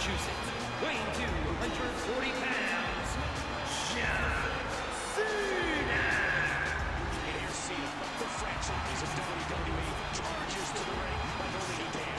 Massachusetts, weighing 240 pounds, John Cena. And here's Cena, the franchise of WWE, charges to the ring like only he can.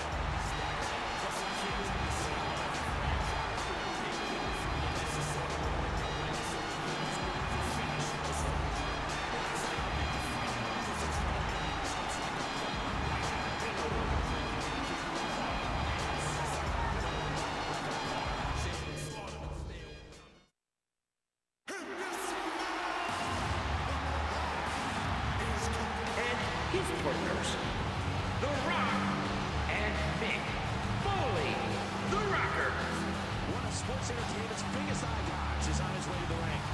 His partners, The Rock and Mick Foley, The Rockers. One of sports entertainment's biggest icons is on his way to the ring.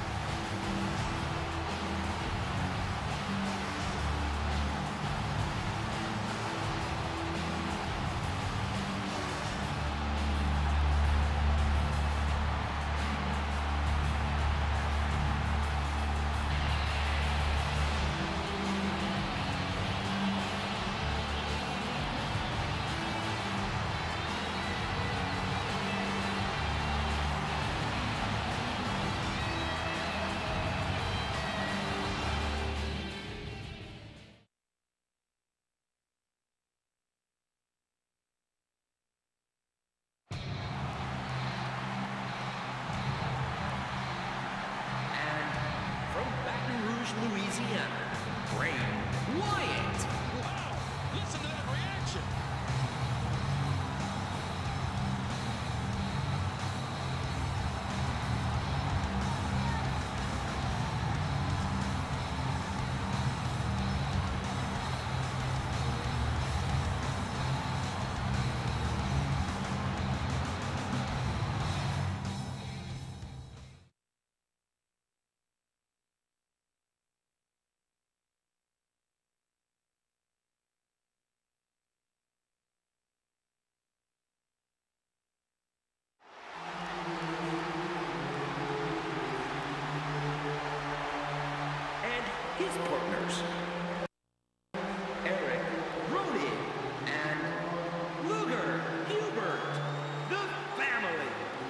Louisiana, Wyatt. Wow! Listen to that reaction! His partners, Eric Brody and Luger Hubert, the family.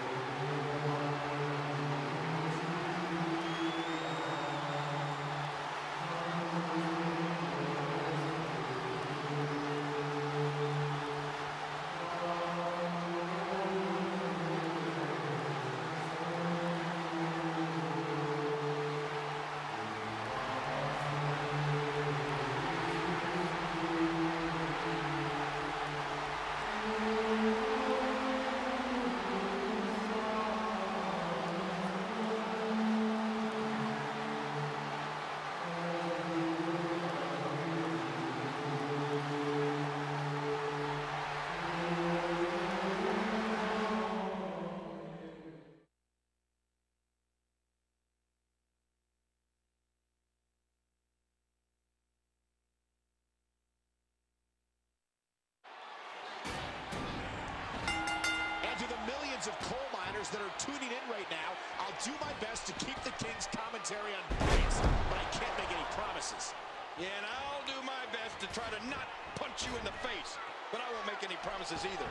Of coal miners that are tuning in right now, I'll do my best to keep the King's commentary on points, but I can't make any promises. Yeah, and I'll do my best to try to not punch you in the face, but I won't make any promises either.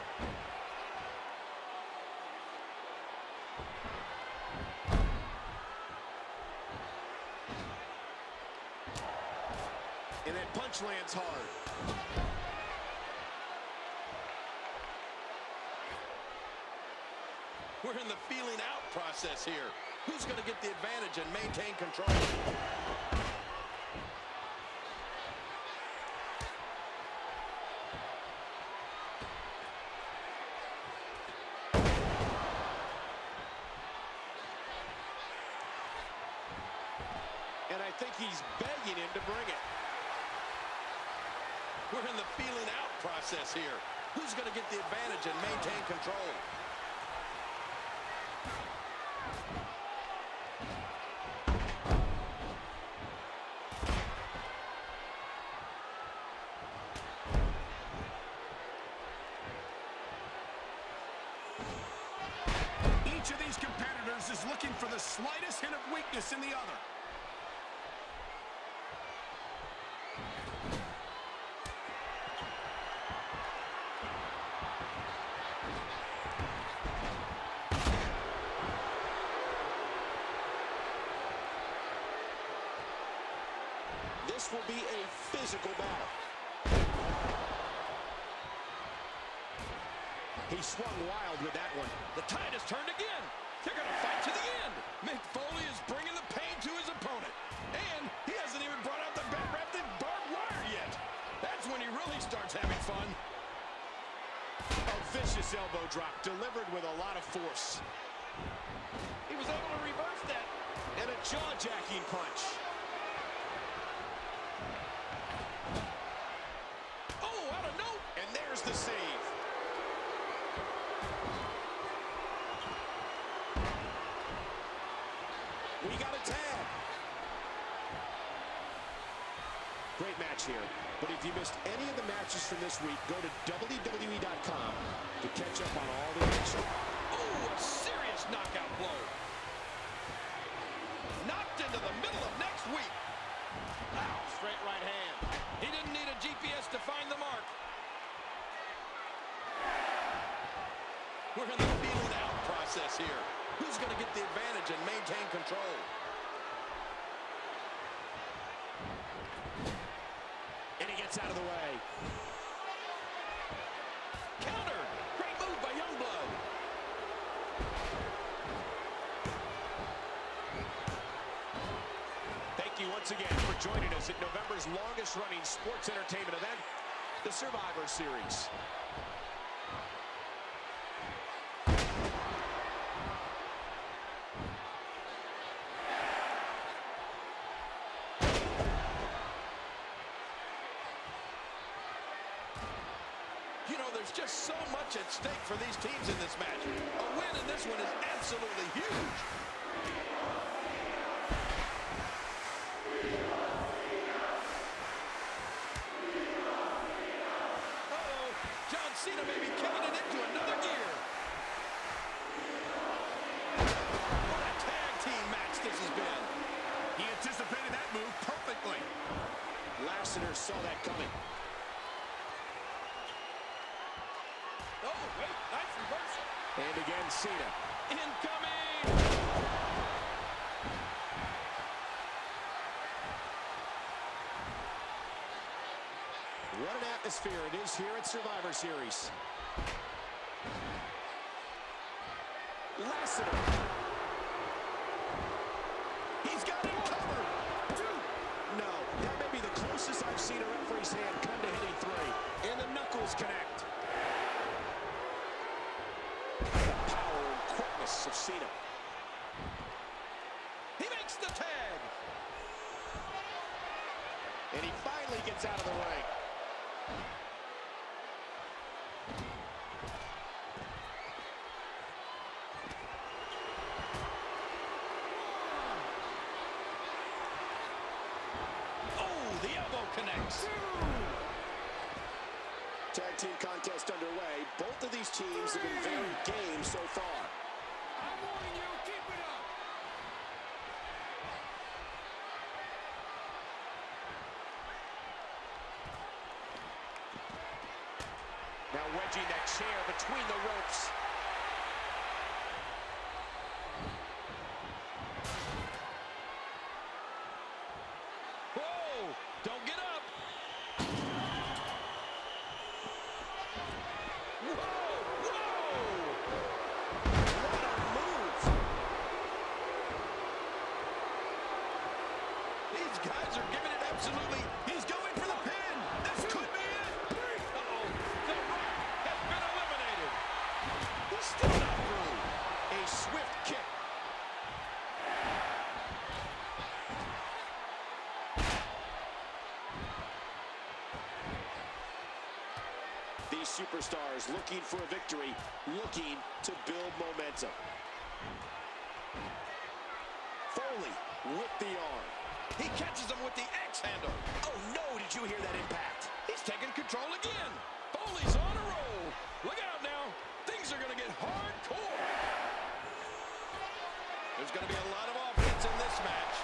And that punch lands hard. We're in the feeling out process here. Who's going to get the advantage and maintain control? And I think he's begging him to bring it. We're in the feeling out process here. Who's going to get the advantage and maintain control? Each of these competitors is looking for the slightest hint of weakness in the other. will be a physical battle. He swung wild with that one. The tide has turned again. They're going to fight to the end. Mick Foley is bringing the pain to his opponent. And he hasn't even brought out the wrapped in barbed wire yet. That's when he really starts having fun. A vicious elbow drop delivered with a lot of force. He was able to reverse that. And a jaw-jacking punch. Oh, out of note. And there's the save. We got a tag. Great match here. But if you missed any of the matches from this week, go to WWE.com to catch up on all the action. Oh, a serious knockout blow. Knocked into the middle of next week. Wow, straight right hand. He didn't need a GPS to find the mark. We're in the feeling out process here. Who's going to get the advantage and maintain control? And he gets out of the way. Countered. Great move by Youngblood. Thank you once again for joining us at November's longest-running sports entertainment event, the Survivor Series. You know, there's just so much at stake for these teams in this match. A win in this one is absolutely huge. Uh-oh, John Cena may be kicking it into another gear. What a tag team match this has been. He anticipated that move perfectly. Lassiter saw that coming. Oh, wait, nice reversal. And again, Cena. Incoming! What an atmosphere it is here at Survivor Series. Lassiter. He's got him covered. No, that may be the closest I've seen a referee's hand come to hitting three. And the knuckles connect. The power and quickness of Cena. He makes the tag. And he finally gets out of the ring. Oh, the elbow connects. Tag team contest underway. Both of these teams have been very game so far. I'm warning you, keep it up. Now wedging that chair between the ropes. Whoa, don't get up. Whoa, whoa. What a move. These guys are giving it absolutely. He's going for the pin. This could be it. Uh-oh, the Rock has been eliminated. He's still not through. A swift kick. These superstars looking for a victory, looking to build momentum. Foley with the arm. He catches him with the X handle. Oh no, did you hear that impact? He's taking control again. Foley's on a roll. Look out now. Things are going to get hardcore. There's going to be a lot of offense in this match.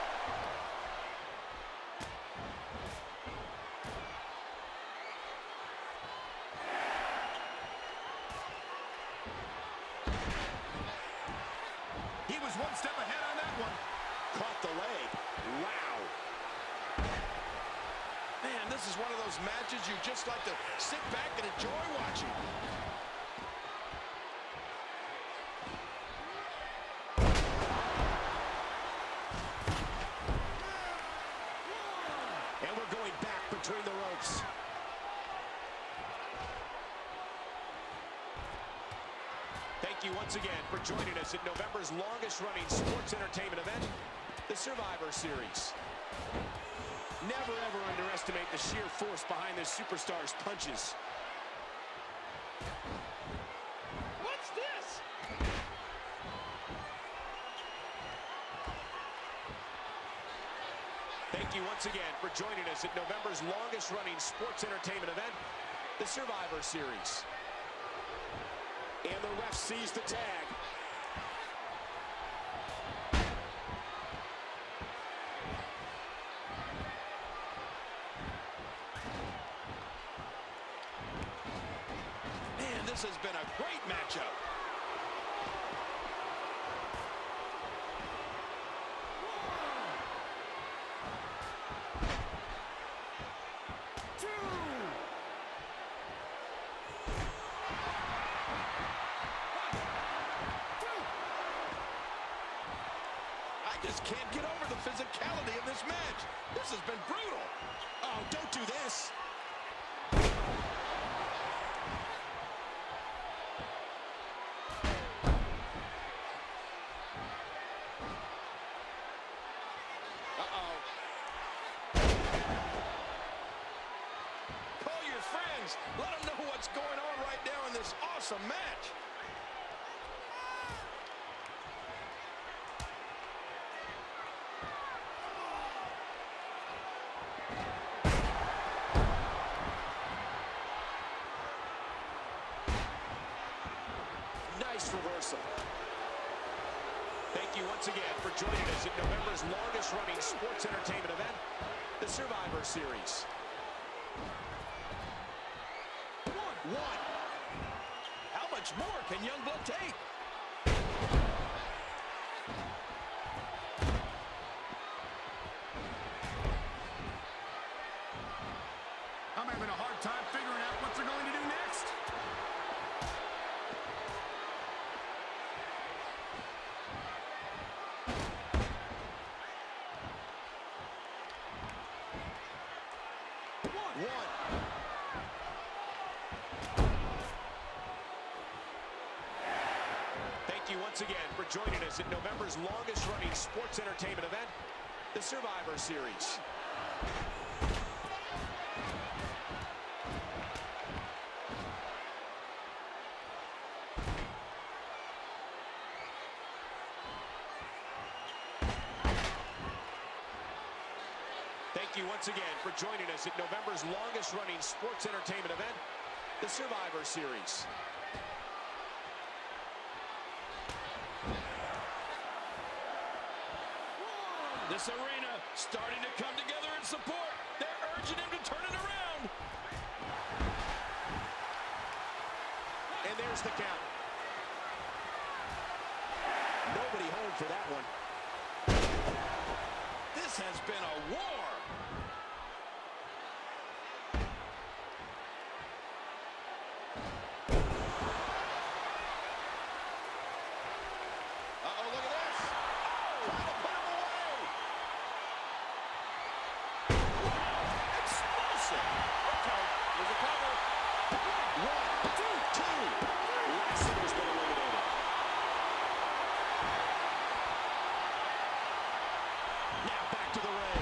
He was one step ahead on that one. Caught the leg. Wow. Man, this is one of those matches you just like to sit back and enjoy watching. And we're going back between the ropes. Thank you once again for joining us at November's longest-running sports entertainment event, the Survivor Series. Never, ever underestimate the sheer force behind this superstar's punches. What's this? Thank you once again for joining us at November's longest-running sports entertainment event, the Survivor Series. And the ref sees the tag. Man, this has been a great matchup. I just can't get over the physicality of this match. This has been brutal. Oh, don't do this. Uh-oh. Call your friends. Let them know what's going on right now in this awesome match. Nice reversal. Thank you once again for joining us at November's longest-running sports entertainment event, the Survivor Series. One. How much more can Youngblood take? I'm having a hard time figuring out what they're going to do next. One. Thank you once again for joining us at November's longest-running sports entertainment event, the Survivor Series. Thank you once again for joining us at November's longest-running sports entertainment event, the Survivor Series. This arena starting to come together in support. They're urging him to turn it around. And there's the count. Nobody home for that one. This has been a war. Uh-oh, look at this. Oh, trying to put him away. Explosive. There's a cover. One, two. Lasseter's been eliminated. Now back to the ring.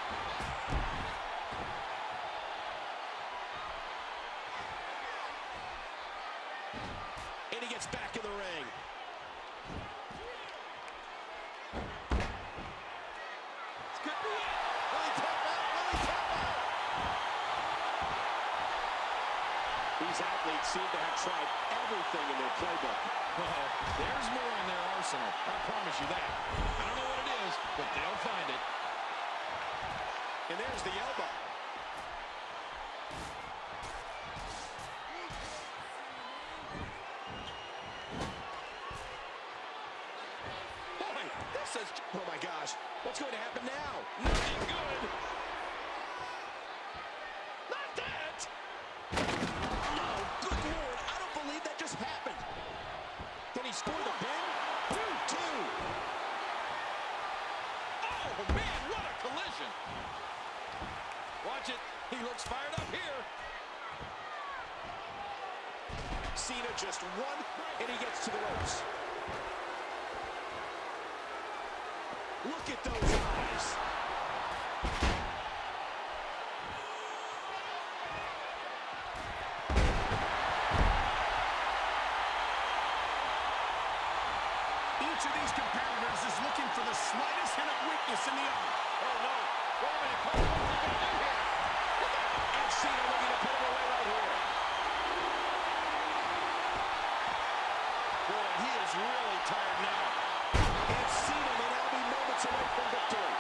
And he gets back in the ring. This could be it. Will he tap out? Will he tap out? These athletes seem to have tried everything in their playbook. Well, there's more in their arsenal. I promise you that. I don't know what it is, but they'll find it. And there's the elbow. Boy, this is Oh my gosh, what's going to happen now? nothing good. score the pin? 2. Oh, man, what a collision. Watch it. He looks fired up here. Cena just one, and he gets to the ropes. Look at those eyes. Each of these competitors is looking for the slightest hint of weakness in the other. Oh, no. Wait a minute, Cole. What's he going to do here? And Cena looking to put him away right here. Boy, he is really tired now. And Cena may now be moments away from victory.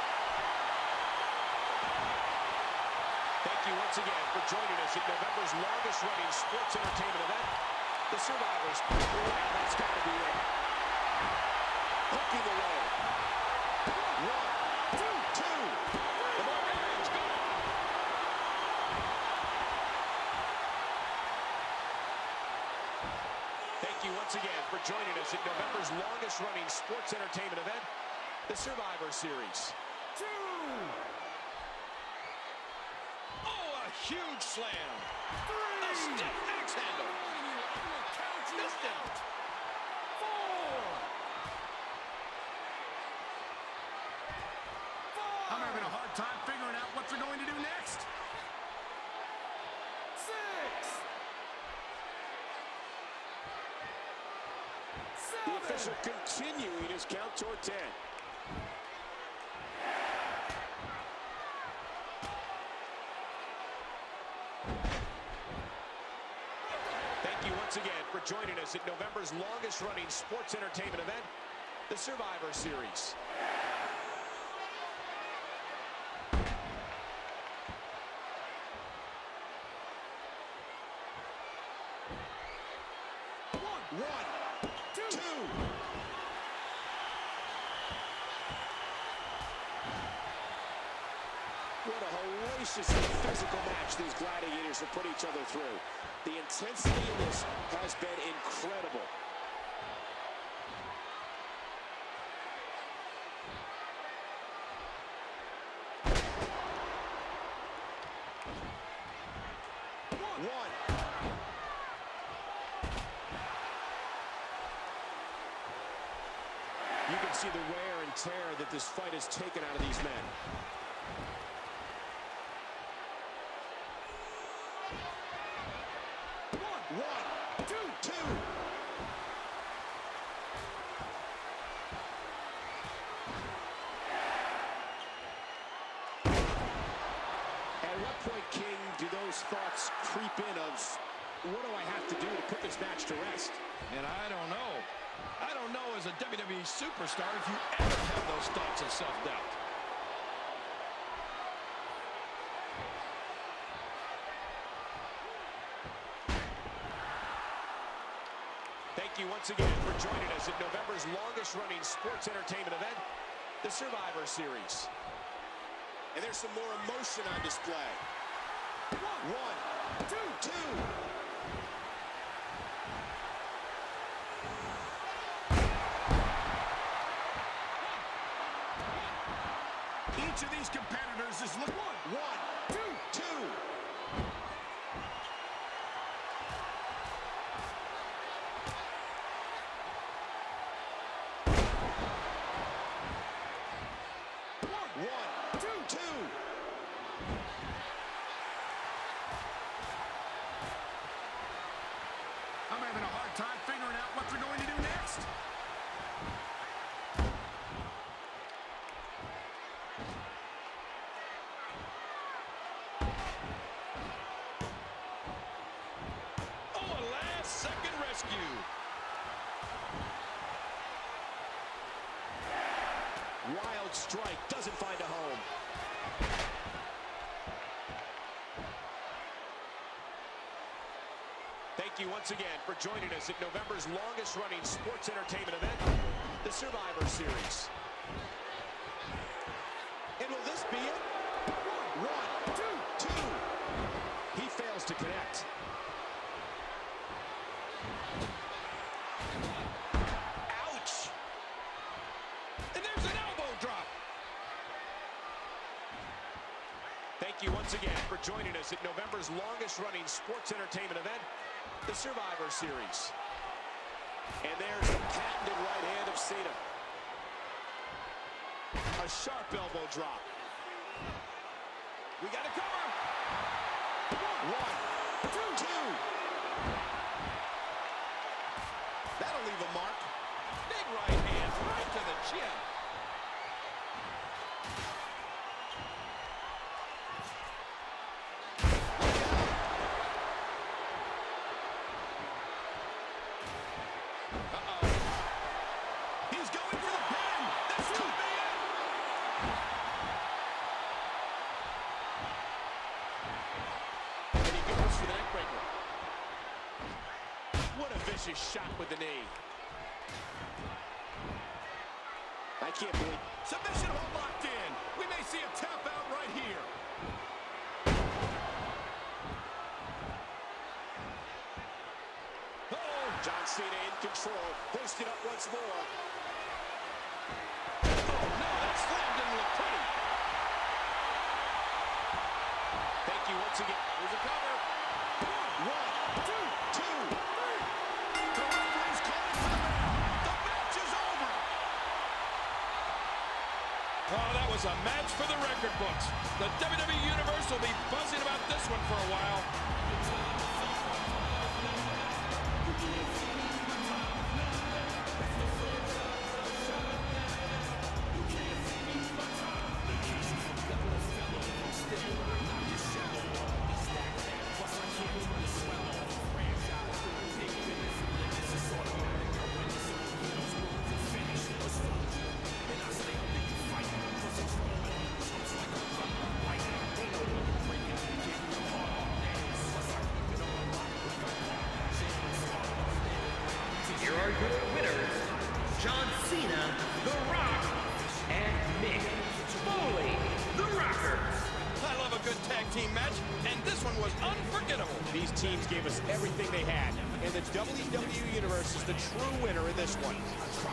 Thank you once again for joining us at November's longest-running sports entertainment event, the Survivors. Wow, that's got to be it. Hooking away. 1, 2. The Barbarian's gone. Thank you once again for joining us at November's longest-running sports entertainment event, the Survivor Series. 2. Oh, a huge slam. 3. A stiff axe handle. Missed him. 4. 5. I'm having a hard time figuring out what they're going to do next. 6. The official continuing his count toward 10. Thank you once again for joining us at November's longest-running sports entertainment event, the Survivor Series. One, two. What a hellaciously physical match these gladiators have put each other through. The intensity of this has been incredible. One. You can see the wear and tear that this fight has taken out of these men. One, two. At what point, King, do those thoughts creep in of, what do I have to do to put this match to rest? And I don't know. I don't know as a WWE superstar if you ever have those thoughts of self-doubt. Thank you once again for joining us at November's longest-running sports entertainment event, the Survivor Series. And there's some more emotion on display. One, two. Each of these competitors is looking. One, two. One, two. I'm having a hard time figuring out what they're going to do next. Oh, a last-second rescue. Wild strike doesn't find a home. Thank you once again for joining us at November's longest-running sports entertainment event, the Survivor Series. And will this be it? One, two. He fails to connect. once again for joining us at November's longest-running sports entertainment event, the Survivor Series. And there's the patented right hand of Cena. A sharp elbow drop. We got to cover. 1, 2. That'll leave a mark. Big right hand right to the chin. Shot with the knee. I can't believe. Submission hold locked in. We may see a tap out right here. Oh, John Cena in control. Hoisted up once more. Oh, no, that slam didn't look pretty. Thank you once again. Here's a cover. 1, 2. Oh, that was a match for the record books. The WWE Universe will be buzzing about this one for a while. Here are your winners, John Cena, The Rock, and Mick Foley, The Rockers. I love a good tag team match, and this one was unforgettable. These teams gave us everything they had, and the WWE Universe is the true winner in this one.